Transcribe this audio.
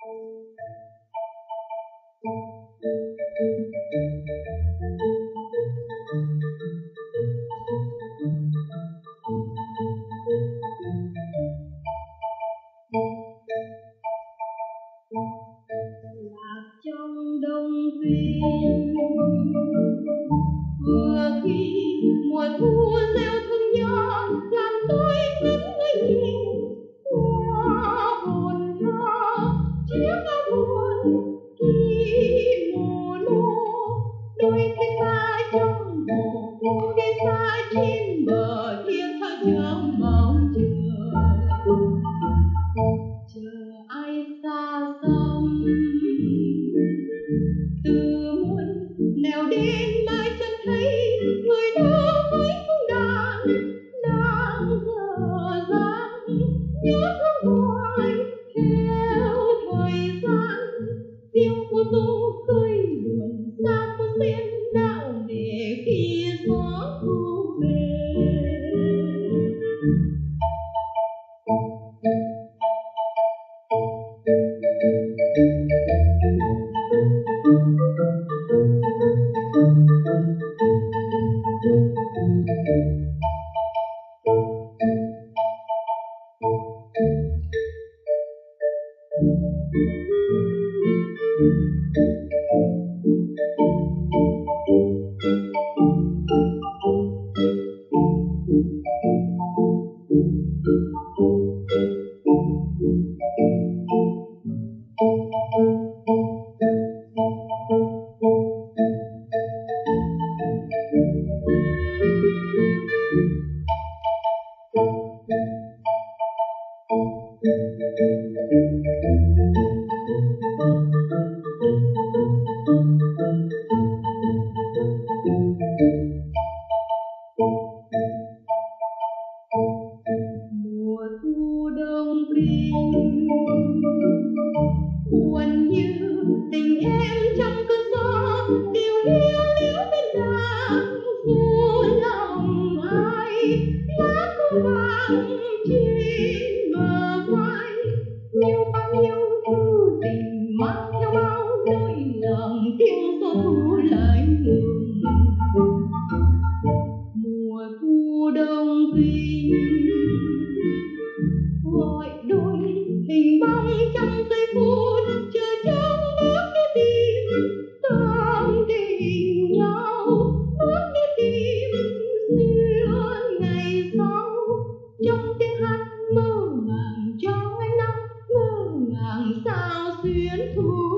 Lạc trong đông tuyên, vừa khi mùa thu reo thương nhớ làm tôi ngắm người nhìn qua hồn thơ chiếc áo buồn khi mùa nô đôi khi ta trong mùa thu đi xa trên bờ thiên thơ trong mong chờ ai xa xăm từ muôn nẻo đến mai chẳng thấy người đâu với cung đàn đang dở dang nhớ thương hoài theo thời gian tiếng của tôi khơi buồn xa phố sen đạo để khi gió thu về. Mùa thu đông kinh buồn như tình em trong cơn gió điều hiu liễu bên đàng dù lòng ai lá cô vàng trên bờ vai nhiều bao nhiêu thư tình mang theo bao nỗi lòng tiếng gió thu lại ngừng. Mùa thu đông kinh gọi đôi hình bóng trong giây phút chờ trong bước đi tìm tâm tình nhau bước đi tìm duyên ngày sau trong tiếng hát mơ màng trong ánh nắng ngơ ngàng sao xuyến thu.